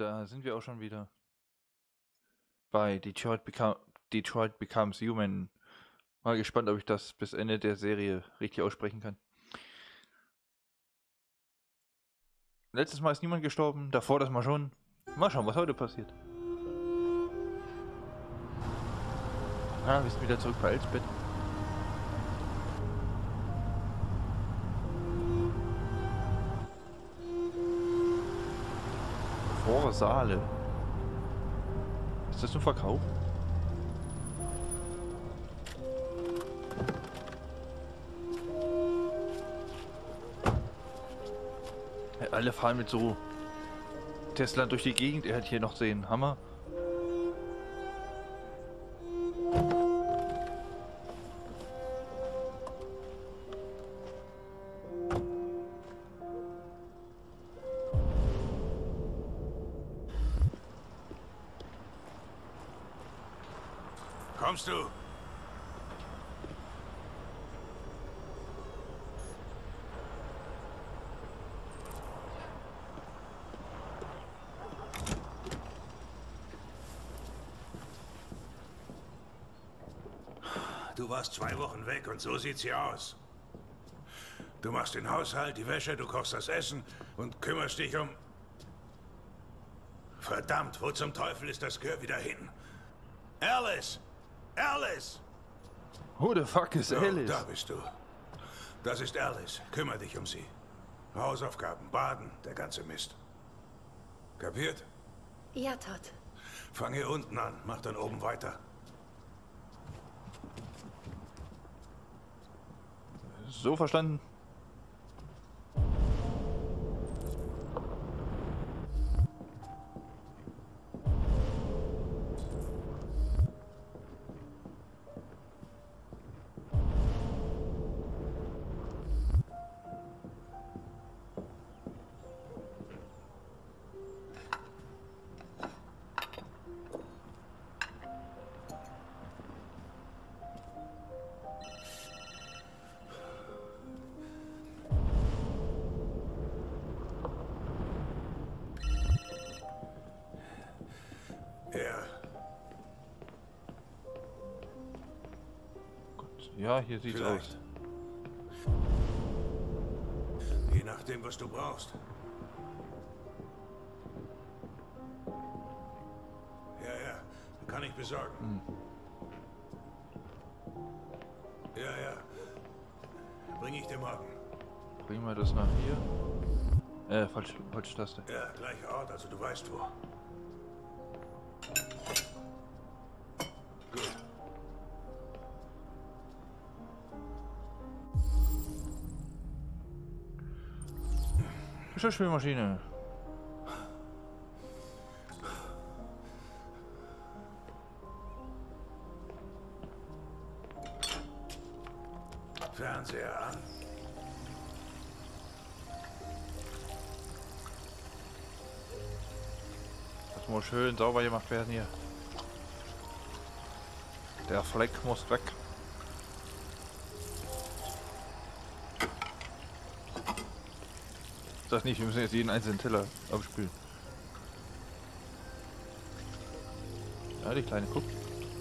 da sind wir auch schon wieder bei Detroit Becomes Human. Mal gespannt, ob ich das bis Ende der Serie richtig aussprechen kann. Letztes Mal ist niemand gestorben, davor das mal schon. Mal schauen, was heute passiert. Wir sind wieder zurück bei Elsbeth. Vorsaale. Ist das zum Verkauf? Alle fahren mit so Tesla durch die Gegend. Er hat hier noch den Hammer. Kommst du? Du warst 2 Wochen weg und so sieht's hier aus. Du machst den Haushalt, die Wäsche, du kochst das Essen und kümmerst dich um... Verdammt, wo zum Teufel ist das Gehör wieder hin? Alice! Alice! Who the fuck is Alice? Da bist du. Das ist Alice. Kümmer dich um sie. Hausaufgaben, Baden, der ganze Mist. Kapiert? Ja, Todd. Fang hier unten an, mach dann oben weiter. So verstanden. Ja, hier sieht's aus. Je nachdem, was du brauchst. Ja, kann ich besorgen. Ja, bring ich dir morgen. Bringen wir das nach hier? Falsche Taste. Ja, gleicher Ort, also du weißt wo. Gut. Geschirrspülmaschine. Fernseher an. Das muss schön sauber gemacht werden hier. Der Fleck muss weg. Das nicht, wir müssen jetzt jeden einzelnen Teller abspülen. Ja, die kleine guckt.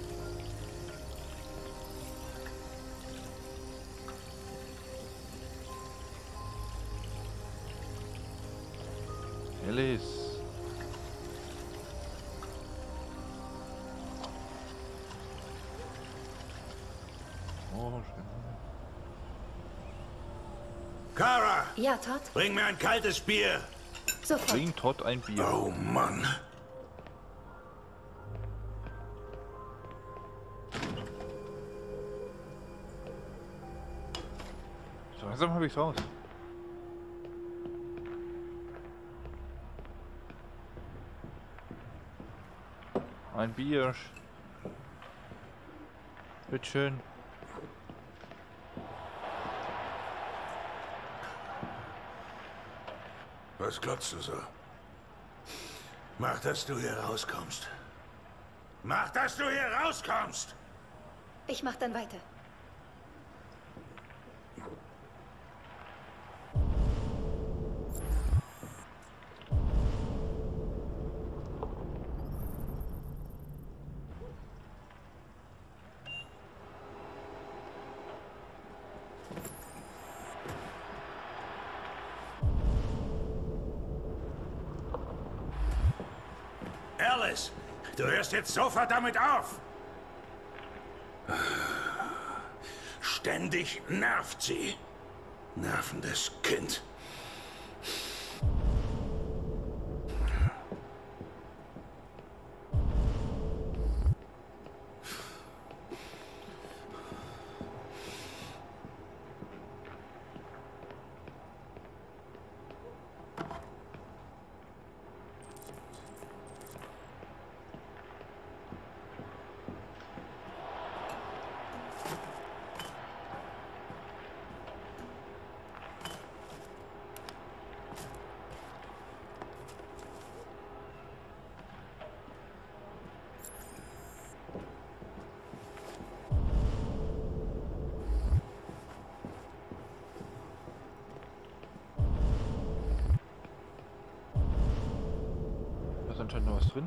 Alice. Oh, schön. Kara! Ja, Todd? Bring mir ein kaltes Bier! Sofort. Bring Todd ein Bier. Oh Mann! So langsam habe ich's raus. Ein Bier. Bitteschön. Was glotzt du so? Mach, dass du hier rauskommst. Mach, dass du hier rauskommst! Ich mach dann weiter. Alice, du hörst jetzt sofort damit auf! Ständig nervt sie. Nervendes Kind. Da ist anscheinend noch was drin.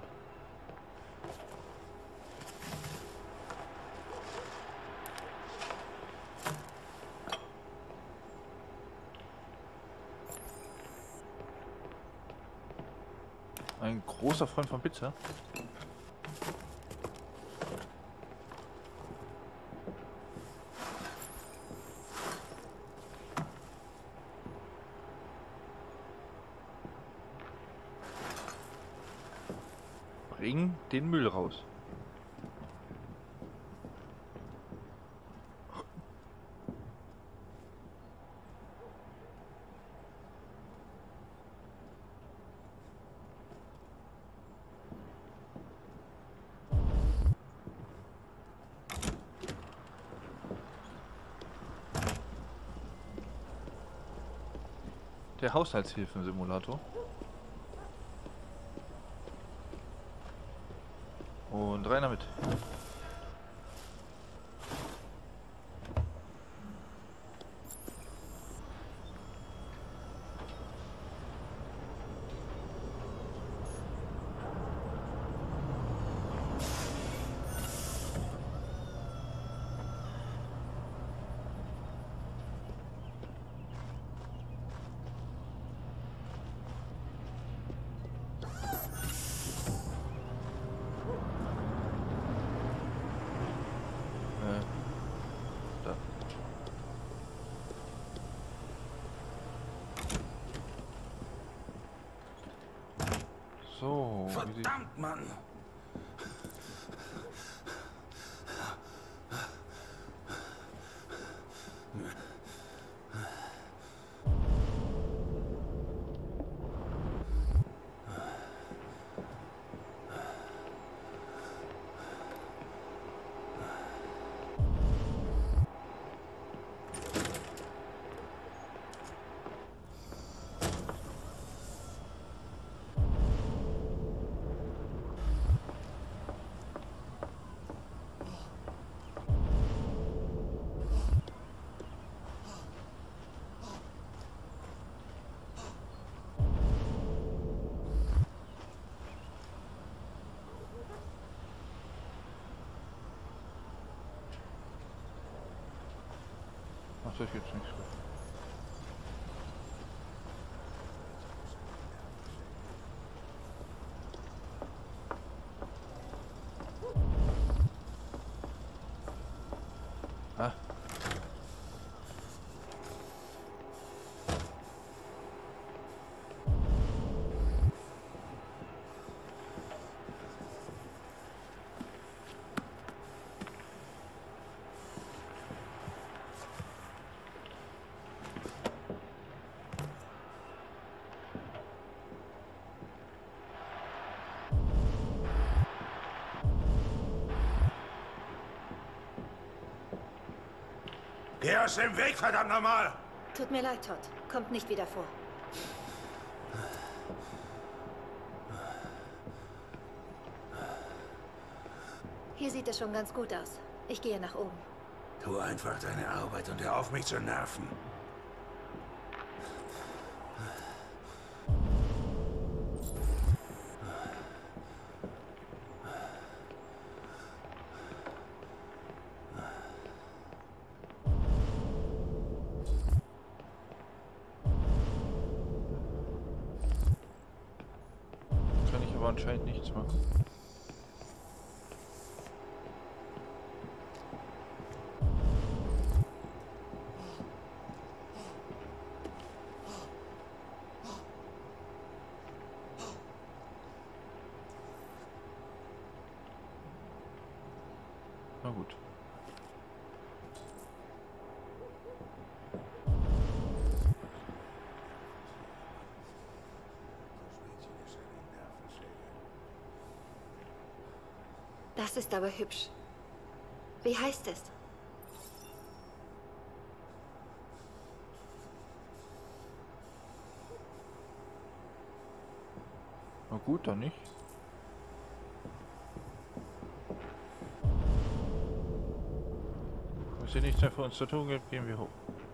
Ein großer Freund von Pizza. Bring den Müll raus. Der Haushaltshilfen-Simulator. Und rein damit. Da. So, Verdammt, Mann! Ach, das ist jetzt nichts. Ah. Geh aus dem Weg, verdammt nochmal! Tut mir leid, Todd. Kommt nicht wieder vor. Hier sieht es schon ganz gut aus. Ich gehe nach oben. Tu einfach deine Arbeit und hör auf, mich zu nerven. Kann ich aber anscheinend nichts machen. Na gut. Das ist aber hübsch. Wie heißt es? Na gut, dann nicht. Wenn es hier nichts mehr für uns zu tun gibt, gehen wir hoch.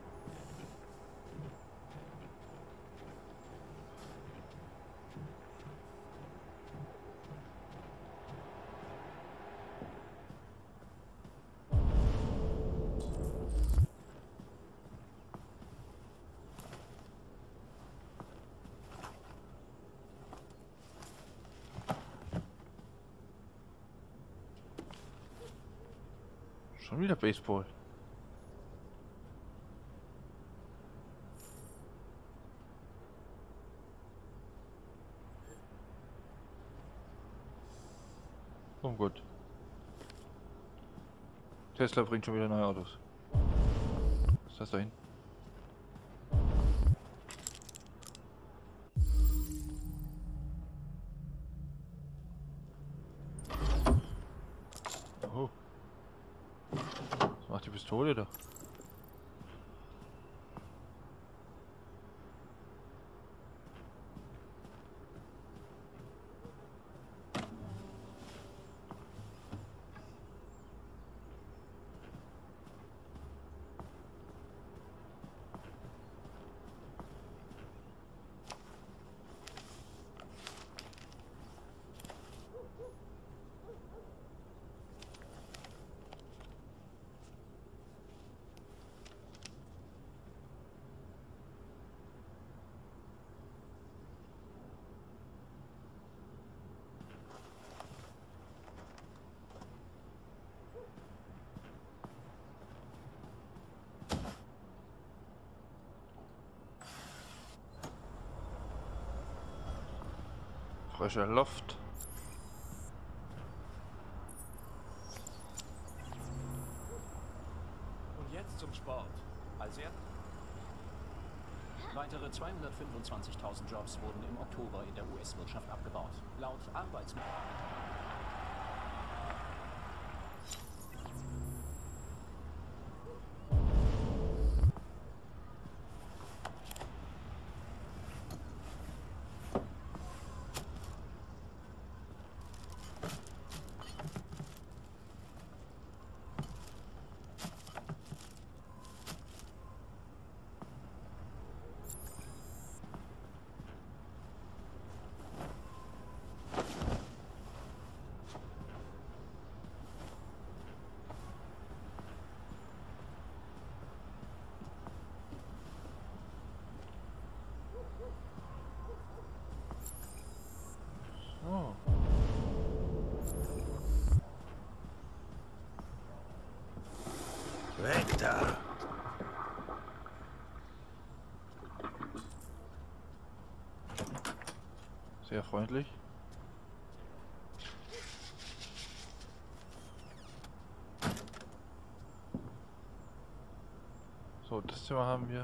Schon wieder Baseball. Oh gut. Tesla bringt schon wieder neue Autos. Was ist das da hinten? Oh. Was macht die Pistole da? Frischer Luft. Und jetzt zum Sport. Also weitere 225.000 Jobs wurden im Oktober in der US-Wirtschaft abgebaut. Laut Arbeitsmarkt. Oh. Weg da! Sehr freundlich. So, das Zimmer haben wir.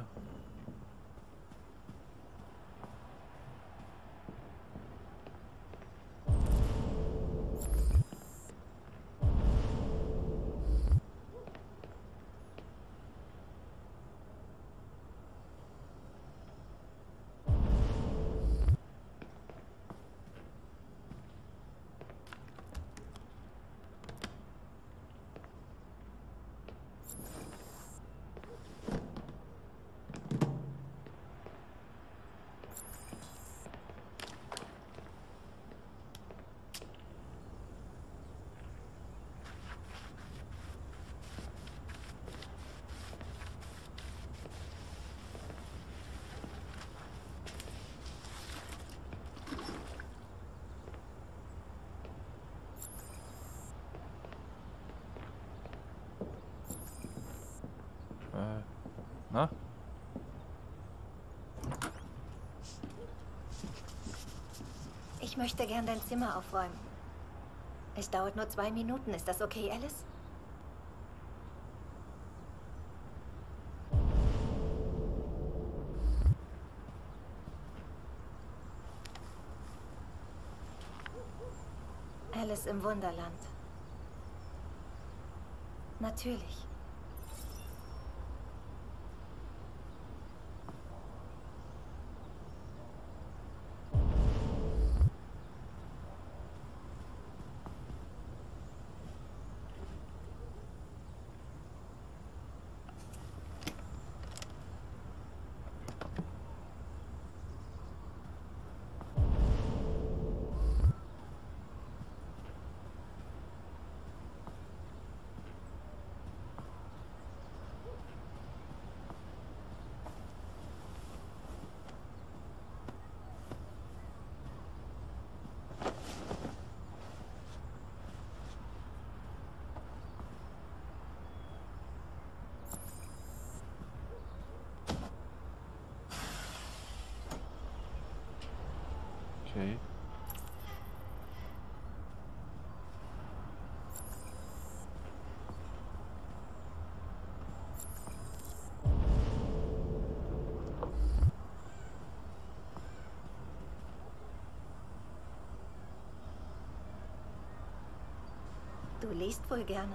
Na? Ich möchte gern dein Zimmer aufräumen. Es dauert nur 2 Minuten. Ist das okay, Alice? Alice im Wunderland. Natürlich. Okay. Du liest wohl gerne.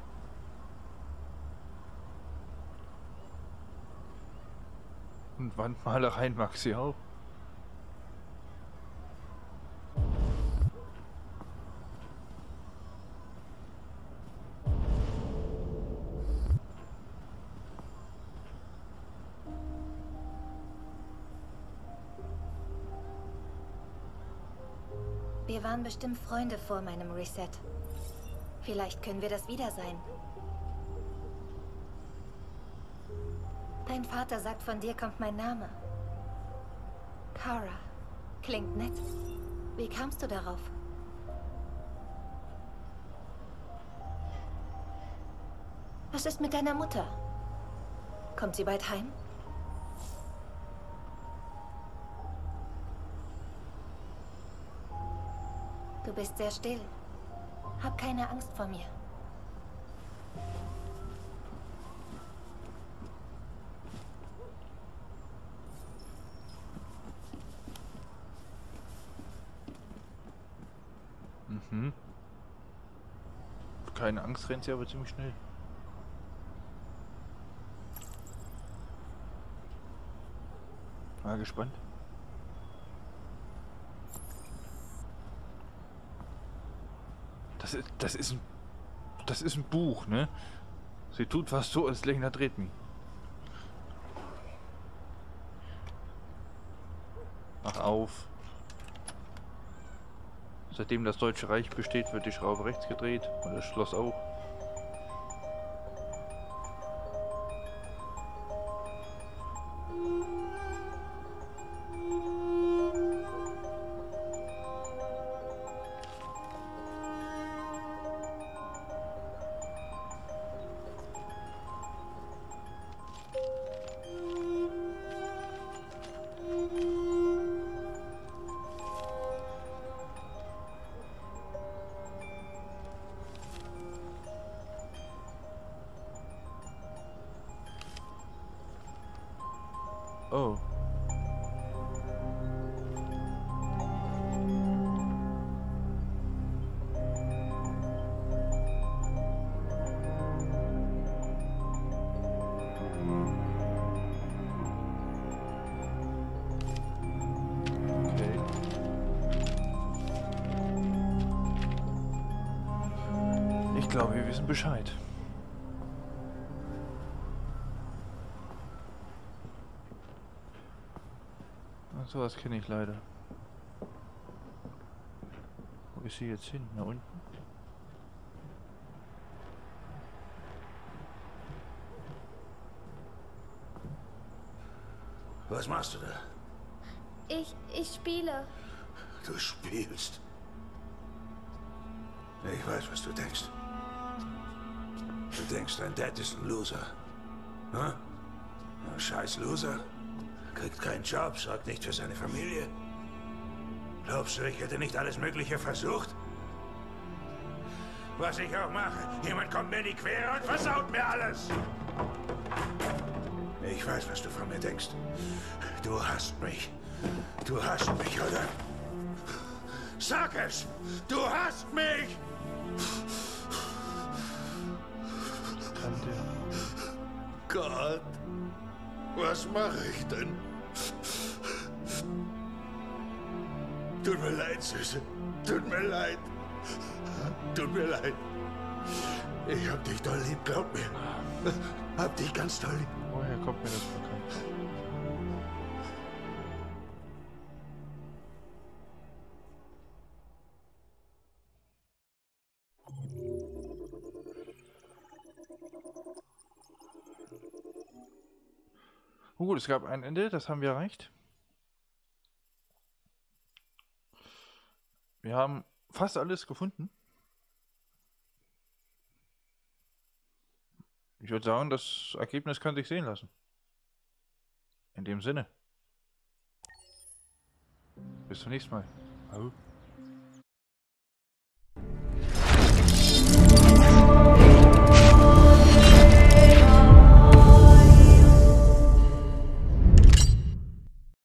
Und Wandmalereien mag sie auch. Wir waren bestimmt Freunde vor meinem Reset. Vielleicht können wir das wieder sein. Dein Vater sagt, von dir kommt mein Name. Kara. Klingt nett. Wie kamst du darauf? Was ist mit deiner Mutter? Kommt sie bald heim? Du bist sehr still. Hab keine Angst vor mir. Mhm. Keine Angst, rennt sie aber ziemlich schnell. Mal gespannt. Das ist ein Buch, ne? Sie tut fast so, als Lechner dreht mich. Mach auf. Seitdem das Deutsche Reich besteht, wird die Schraube rechts gedreht und das Schloss auch. Oh. Okay. Ich glaube, wir wissen Bescheid. Sowas kenne ich leider. Wo ist sie jetzt hin? Nach unten? Was machst du da? Ich spiele. Du spielst. Ich weiß, was du denkst. Du denkst, dein Dad ist ein Loser. Hm? Ein scheiß Loser. Kriegt keinen Job, sorgt nicht für seine Familie. Glaubst du, ich hätte nicht alles Mögliche versucht? Was ich auch mache, jemand kommt mir in die Quere und versaut mir alles. Ich weiß, was du von mir denkst. Du hasst mich. Du hasst mich, oder? Sag es! Du hast mich! Tante. Gott, was mache ich denn? Tut mir leid, Süße. Tut mir leid. Tut mir leid. Ich hab dich doll lieb, glaub mir. Hab dich ganz doll lieb. Woher kommt mir das bekannt vor? Gut, es gab ein Ende, das haben wir erreicht. Wir haben fast alles gefunden. Ich würde sagen, das Ergebnis kann sich sehen lassen. In dem Sinne. Bis zum nächsten Mal. Au.